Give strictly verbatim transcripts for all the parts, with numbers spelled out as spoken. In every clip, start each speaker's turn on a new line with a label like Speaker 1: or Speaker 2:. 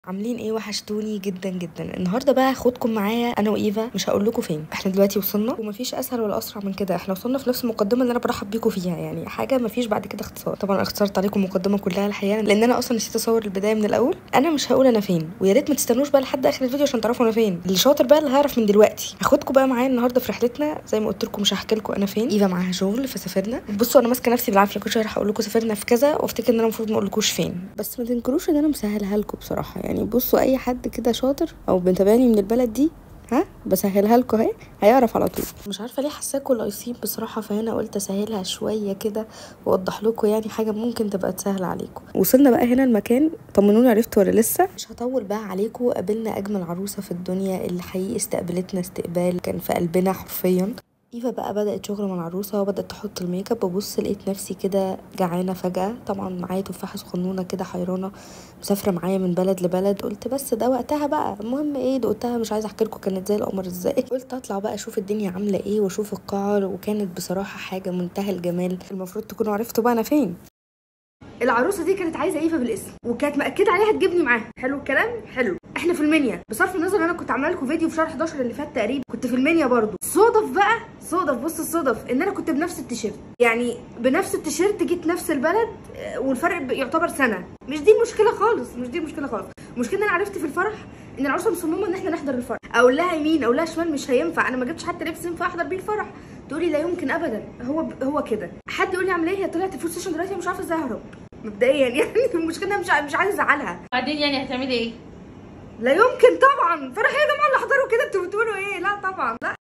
Speaker 1: عاملين ايه؟ وحشتوني جدا جدا. النهارده بقى هاخدكم معايا انا وايفا، مش هقول لكم فين. احنا دلوقتي وصلنا ومفيش اسهل ولا اسرع من كده. احنا وصلنا في نفس المقدمه اللي انا برحب بيكم فيها، يعني حاجه مفيش بعد كده اختصار. طبعا اختصرت عليكم المقدمه كلها الحقيقه لان انا اصلا نسيت اصور البدايه من الاول. انا مش هقول انا فين، ويا ريت ما تستنوش بقى لحد اخر الفيديو عشان تعرفوا انا فين. اللي شاطر بقى اللي هيعرف من دلوقتي. هاخدكم بقى معايا النهارده في رحلتنا، زي ما قلت لكم مش هحكي لكم انا فين. ايفا معاها شغل فسافرنا. بصوا انا ماسكه نفسي بالعافيه، كنت رايحه اقول لكم سافرنا في كذا وافتكر ان انا المفروض ما اقولكوش فين، بس ما تنكروش ان انا مسهلها لكم بصراحه. يعني بصوا اي حد كده شاطر او بنتابعني من البلد دي ها بسهلها لكم اهي هيعرف على طول. مش عارفه ليه حاساكوا لايصين بصراحه، فهنا قلت اسهلها شويه كده واوضح لكم يعني حاجه ممكن تبقى تسهل عليكم. وصلنا بقى هنا المكان، طمنوني عرفتوا ولا لسه؟ مش هطول بقى عليكم. قابلنا اجمل عروسه في الدنيا اللي حقيقي استقبلتنا استقبال كان في قلبنا حرفيا. ايفا بقى بدات شغل مع العروسه وبدات تحط الميك اب. ببص لقيت نفسي كده جعانه فجاه. طبعا معايا تفاحه صغنونه كده حيرانه مسافره معايا من بلد لبلد. قلت بس ده وقتها بقى. المهم ايه دقتها، مش عايزه احكي لكم كانت زي القمر ازاي. قلت اطلع بقى اشوف الدنيا عامله ايه واشوف القاعه، وكانت بصراحه حاجه منتهى الجمال. المفروض تكونوا عرفتوا بقى انا فين. العروسه دي كانت عايزه ايفا بالاسم وكانت مأكده عليها تجيبني معاها. حلو الكلام، حلو. احنا في المنيا، بصرف النظر انا كنت عامله لكم فيديو في شهر حداشر اللي فات تقريبا كنت في المنيا برضو. صدف بقى صدف، بص الصدف ان انا كنت بنفس التيشيرت، يعني بنفس التيشيرت جيت نفس البلد، والفرق يعتبر سنه. مش دي المشكله خالص، مش دي المشكله خالص. المشكله ان انا عرفت في الفرح ان العروسه مصممه ان احنا نحضر الفرح. اقول لها يمين اقول لها شمال مش هينفع، انا ما جبتش حتى لبس ينفع احضر بيه الفرح. تقولي لا يمكن ابدا، هو هو كده. حد يقول لي اعمل ايه، هي طلعت الفول ستيشن دلوقتي مش عارفه ازاي اهرب مبدئيا يعني. المشكله مش مش عايزه ازعلها.
Speaker 2: بعدين يعني هتعملي ايه؟
Speaker 1: لا يمكن طبعا. فرح يا جماعه اللي حضروا كده انتوا بتقولوا ايه؟ لا طبعا لا.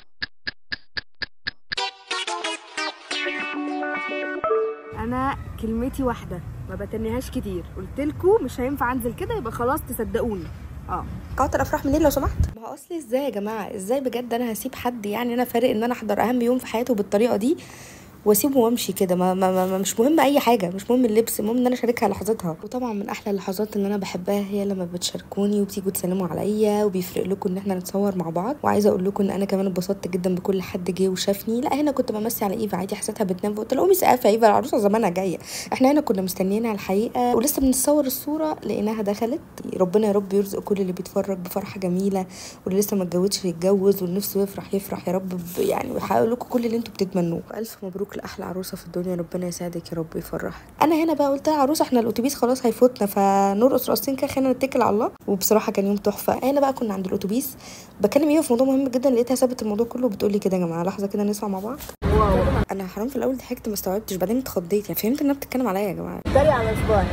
Speaker 1: انا كلمتي واحده ما بتنيهاش كتير، قلت لكم مش هينفع انزل كده يبقى خلاص تصدقوني. اه قاعه الافراح منين لو سمحت؟ ما هو اصلي ازاي يا جماعه، ازاي بجد انا هسيب حد يعني انا فارق ان انا احضر اهم يوم في حياته بالطريقه دي واسيبه وامشي كده؟ ما, ما, ما مش مهم اي حاجه، مش مهم اللبس، المهم ان انا اشاركها لحظاتها. وطبعا من احلى اللحظات اللي انا بحبها هي لما بتشاركوني وبتيجوا تسلموا عليا وبيفرق لكم ان احنا نتصور مع بعض. وعايزه اقول لكم ان انا كمان اتبسطت جدا بكل حد جه وشافني. لا هنا كنت بمسي على ايفا عادي، حسيتها بتنام فقلت لها قومي سقفه ايفا العروسه زمانها جايه. احنا هنا كنا مستنيينها الحقيقه ولسه بنتصور الصوره لقيناها دخلت. ربنا يا رب يرزق كل اللي بيتفرج بفرحه جميله، واللي لسه ما اتجوزش يتجوز، واللي نفسه يفرح يفرح يا رب يعني، ويحقق لكم كل اللي انتم بتتمنوه. الف مبروك لاحلى عروسه في الدنيا، ربنا يسعدك يا رب يفرحك. انا هنا بقى قلت لها عروسه احنا الاتوبيس خلاص هيفوتنا فنرقص رقصتين كده خلينا نتكل على الله. وبصراحه كان يوم تحفه. هنا بقى كنا عند الاتوبيس بكلم ايوه في موضوع مهم جدا، لقيتها سابت الموضوع كله وبتقول لي كده يا جماعه لحظه كده نسمع مع بعض. واو انا حرام في الاول ضحكت ما استوعبتش، بعدين اتخضيت يعني فهمت انها بتتكلم عليا يا جماعه.
Speaker 2: داري على صباعي.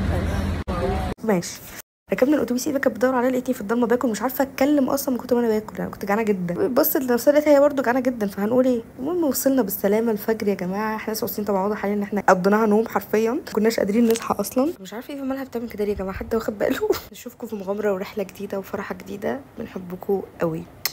Speaker 1: ماشي. ركبنا الاتوبيس، ايفا كانت بتدور عليا لقيتني في الضلمه باكل مش عارفه اتكلم اصلا من كتر ما انا باكل. انا كنت جعانه جدا. بص لنفسها لقيتها هي برده جعانه جدا، فهنقول ايه. المهم وصلنا بالسلامه الفجر يا جماعه. احنا لسه واصلين طبعا، واضح علينا ان احنا قضيناها نوم حرفيا، ما كناش قادرين نصحى اصلا. مش عارفه ايفا مالها بتعمل كده يا جماعه، حد واخد باله؟ نشوفكم في مغامره ورحله جديده وفرحه جديده. بنحبكم قوي.